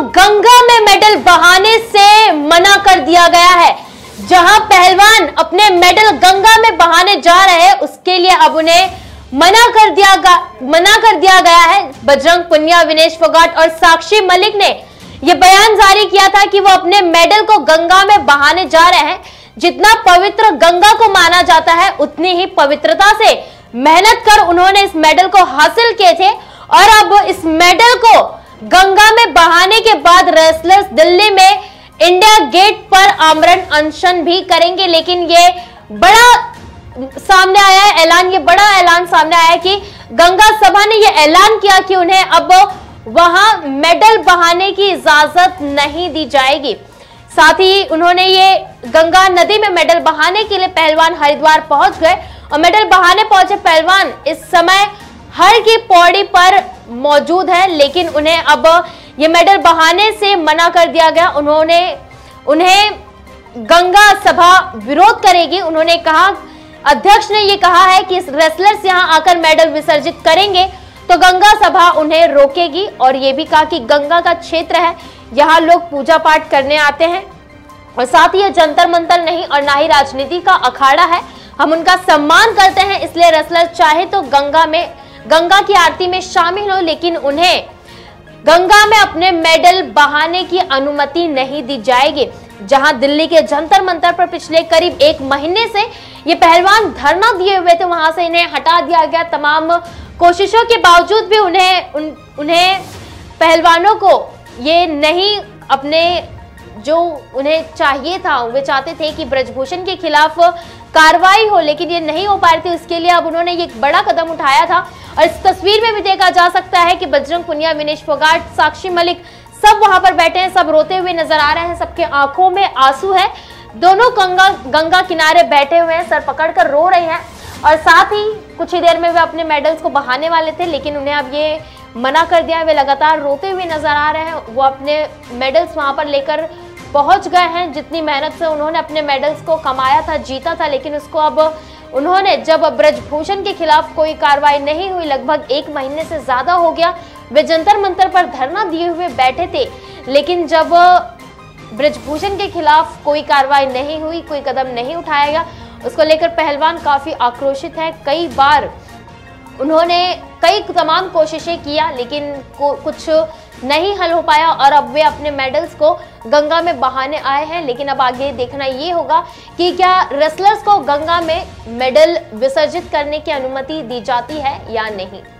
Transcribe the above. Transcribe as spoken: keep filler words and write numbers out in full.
गंगा में मेडल बहाने से मना कर दिया गया है। जहां पहलवान अपने मेडल गंगा में बहाने जा रहे हैं, उसके लिए अब उन्हें मना कर दिया मना कर दिया गया है। बजरंग पुनिया, विनेश फोगाट और साक्षी मलिक ने यह बयान जारी किया था कि वो अपने मेडल को गंगा में बहाने जा रहे हैं। जितना पवित्र गंगा को माना जाता है, उतनी ही पवित्रता से मेहनत कर उन्होंने इस मेडल को हासिल किए थे और अब इस मेडल को गंगा में बहाने के बाद रेसलर्स दिल्ली में इंडिया गेट पर आमरण अनशन भी करेंगे। लेकिन ये बड़ा सामने आया है ऐलान, ये बड़ा ऐलान सामने आया है कि गंगा सभा ने ये ऐलान किया कि उन्हें अब वहां मेडल बहाने की इजाजत नहीं दी जाएगी। साथ ही उन्होंने ये गंगा नदी में मेडल बहाने के लिए पहलवान हरिद्वार पहुंच गए और मेडल बहाने पहुंचे पहलवान इस समय हर की पौड़ी पर मौजूद है, लेकिन उन्हें अब ये मेडल बहाने से मना कर दिया गया। उन्होंने उन्हें गंगा सभा विरोध करेगी। उन्होंने कहा, अध्यक्ष ने ये कहा है कि रेसलर्स यहां आकर मेडल विसर्जित करेंगे तो गंगा सभा उन्हें रोकेगी और ये भी कहा कि गंगा का क्षेत्र है, यहाँ लोग पूजा पाठ करने आते हैं और साथ ही ये जंतर मंतर नहीं और ना ही राजनीति का अखाड़ा है। हम उनका सम्मान करते हैं, इसलिए रेसलर चाहे तो गंगा में गंगा की आरती में शामिल हो, लेकिन उन्हें गंगा में अपने मेडल बहाने की अनुमति नहीं दी जाएगी। जहां दिल्ली के जंतर मंतर पर पिछले करीब एक महीने से ये पहलवान धरना दिए हुए थे, वहां से इन्हें हटा दिया गया। तमाम कोशिशों के बावजूद भी उन्हें उन, उन्हें पहलवानों को ये नहीं अपने जो उन्हें चाहिए था, वे चाहते थे कि ब्रजभूषण के खिलाफ कार्रवाई हो, लेकिन ये नहीं हो पा रही थी। इसके लिए अब उन्होंने ये एक बड़ा कदम उठाया था और इस तस्वीर में भी देखा जा सकता है कि बजरंग पुनिया, विनेश फोगाट, साक्षी मलिक सब वहां पर बैठे हैं, सब रोते हुए नजर आ रहे हैं, सबके आंखों में आंसू है। दोनों गंगा गंगा किनारे बैठे हुए हैं, सर पकड़कर रो रहे हैं और साथ ही कुछ ही देर में वे अपने मेडल्स को बहाने वाले थे, लेकिन उन्हें अब ये मना कर दिया। वे लगातार रोते हुए नजर आ रहे हैं। वो अपने मेडल्स वहां पर लेकर पहुंच गए हैं। जितनी मेहनत से उन्होंने अपने मेडल्स को कमाया था, जीता था, लेकिन उसको अब उन्होंने जब ब्रजभूषण के खिलाफ कोई कार्रवाई नहीं हुई, लगभग एक महीने से ज्यादा हो गया, वे जंतर मंतर पर धरना दिए हुए बैठे थे, लेकिन जब ब्रजभूषण के खिलाफ कोई कार्रवाई नहीं हुई, कोई कदम नहीं उठाया गया, उसको लेकर पहलवान काफी आक्रोशित है। कई बार उन्होंने कई तमाम कोशिशें किया, लेकिन कुछ नहीं हल हो पाया और अब वे अपने मेडल्स को गंगा में बहाने आए हैं। लेकिन अब आगे देखना ये होगा कि क्या रेसलर्स को गंगा में मेडल विसर्जित करने की अनुमति दी जाती है या नहीं।